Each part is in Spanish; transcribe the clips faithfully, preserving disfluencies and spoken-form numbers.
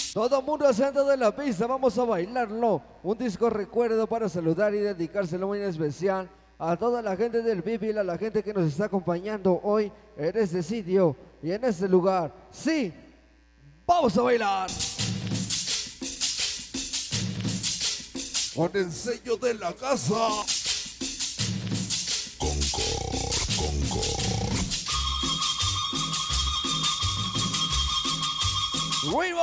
Todo mundo sentado en la pista, vamos a bailarlo. Un disco recuerdo para saludar y dedicárselo muy en especial a toda la gente del Bivil, a la gente que nos está acompañando hoy en este sitio y en este lugar. Sí, vamos a bailar. Con el sello de la casa. Concord, Concord. ¡Ruido!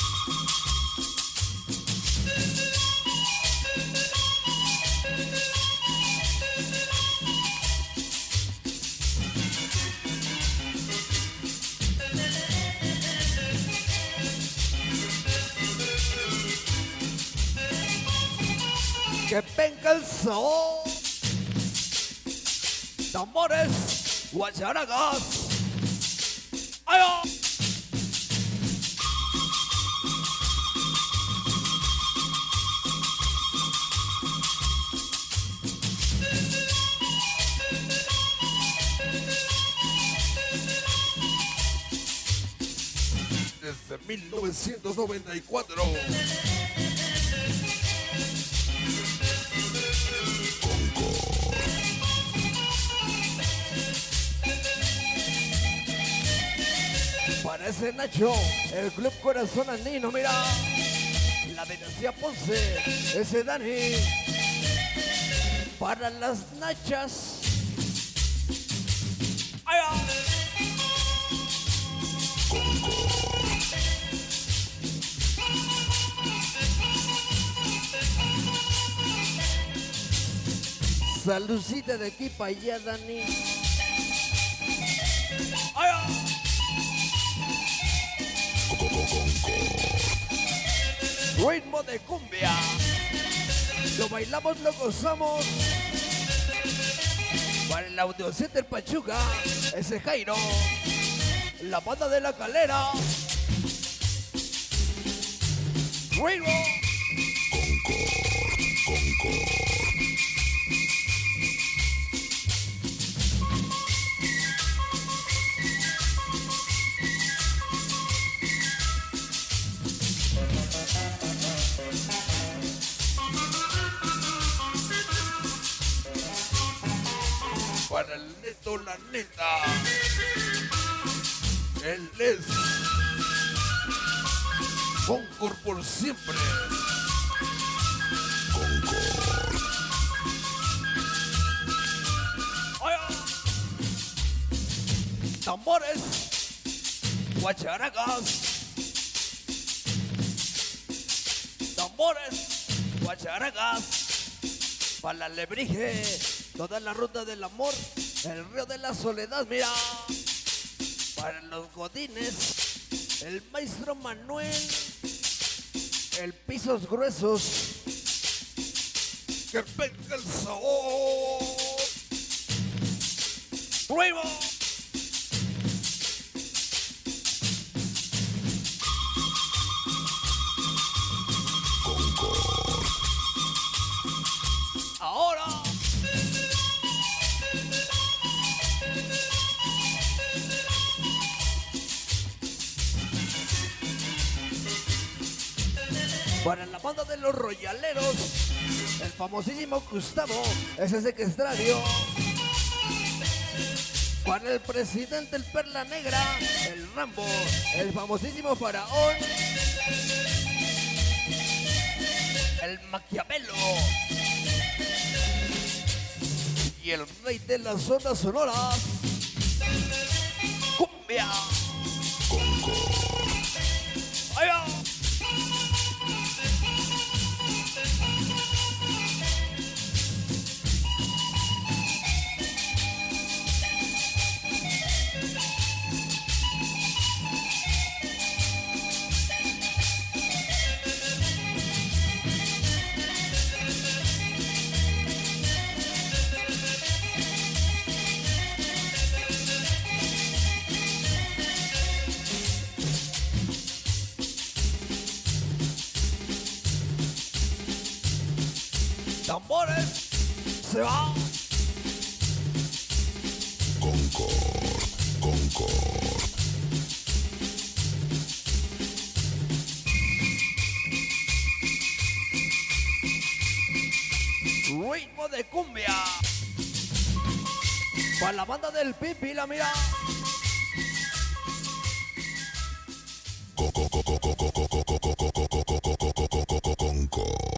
Que venga el sabor. Tambores, guacharagas. ¡Ay! Desde mil novecientos noventa y cuatro. Parece Nacho, el Club Corazón Andino, mira. La dinastía Ponce, ese Dani. Para las nachas. ¡Ay! Saludcita de aquí para allá, Dani. ¡Ay! Ritmo de cumbia. Lo bailamos, lo gozamos. Para el Audio Center Pachuca, ese Jairo. La banda de la Calera. Ritmo. Concord, Concord. Para el neto, la neta. Él es Concord por siempre. Concord. ¡Ay! Tambores, guacharagas. Tambores, guacharagas. Para la Lebrige, toda la ruta del amor, el río de la soledad, mira. Para los godines, el maestro Manuel, el pisos gruesos. Que venga el sabor. ¡Ruido! Concord. Ahora. Para la banda de los royaleros, el famosísimo Gustavo, ese sequestrario. Para el presidente, el Perla Negra, el Rambo, el famosísimo Faraón, el Maquiavelo y el rey de las ondas sonoras, cumbia. ¡Ay, va! Tambores, se va. Concord, Concord. ritmo de cumbia. Para la banda del Pipila, mira. Conco.